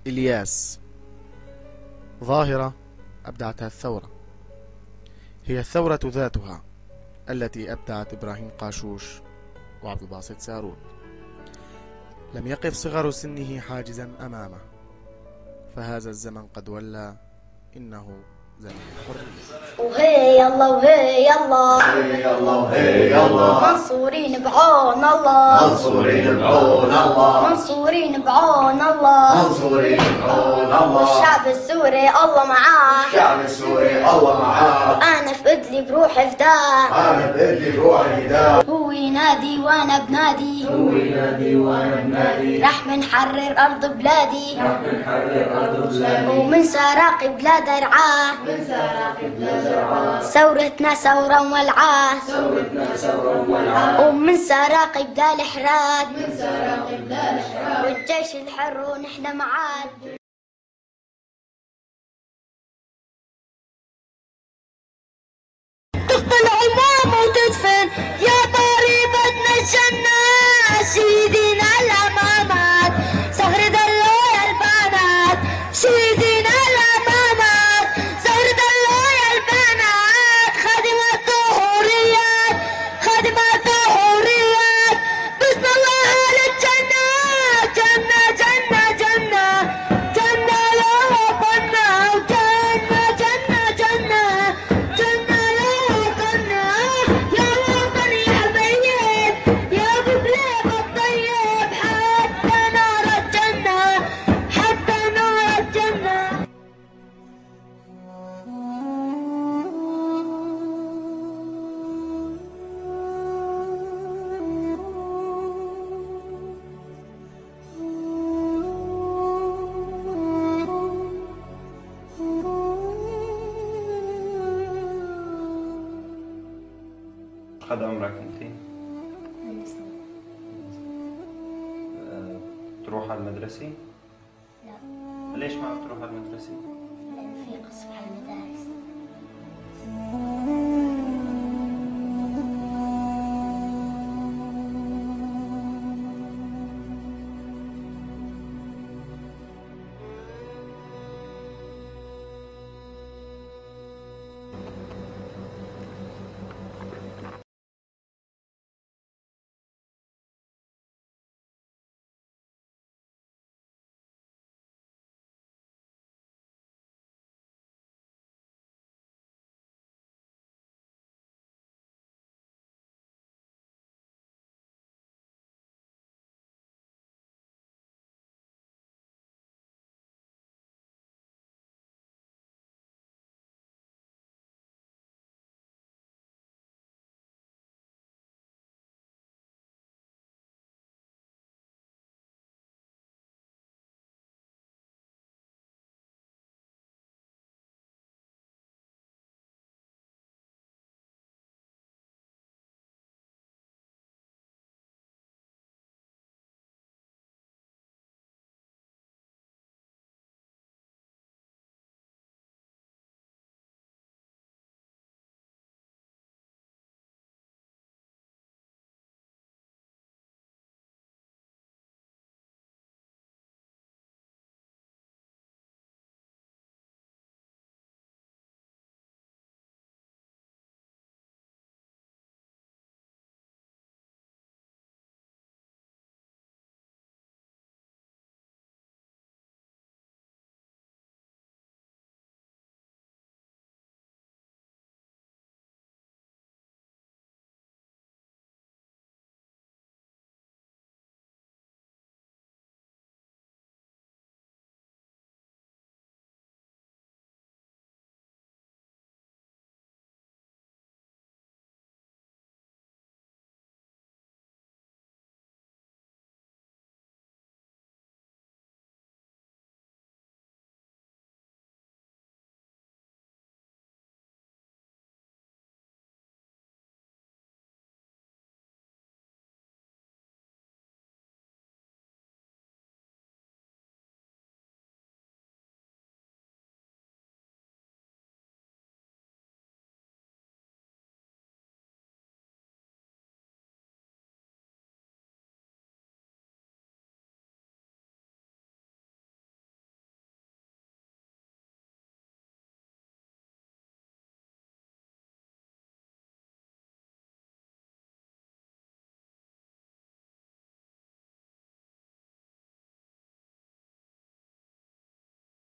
إلياس ظاهرة أبدعتها الثورة، هي الثورة ذاتها التي أبدعت إبراهيم قاشوش وعبد الباسط سارون. لم يقف صغر سنه حاجزا أمامه، فهذا الزمن قد ولى، إنه زمن الحرية. وهي الله وهي الله هي الله وهي الله، منصورين بعون الله، منصورين بعون الله، منصورين بعون الله، منصورين بعون الله. والشعب السوري الله معاه، الشعب السوري الله معاه. أنا في إدلي بروحي فداه، أنا بإدلي بروحي فداه. هو ينادي وأنا بنادي، هو ينادي وأنا بنادي، رح منحرر أرض بلادي، رح نحرر أرض بلادي. ومن سراقي بلاد رعاه، من سراقي بلاد رعاه. ثورتنا ثورة ولعاه، ثورتنا ثورة ولعاه. ومن سراقي بدا الحراك، من سراقي بلاد الحراك. والجيش الحر ونحن معاه. تقبل عموم وتدفن يا ضريبتنا الجنة، سيدنا الأمامات صهر دلو يا البنات، سيدنا الأمامات صهر دلو يا البنات. خادمات وحوريات، خادمات وحوريات، بسم الله للجنة، جنة جنة جنة جنة يا وطننا، وجنة جنة جنة جنة يا وطننا. يا وطن يا بيت يا ببليغ الطيب، حتى نار الجنة، حتى نار الجنة. قد عمرك انت؟ تروح على المدرسة؟ لا، ليش ما بتروح على المدرسة؟ لأن في قصف على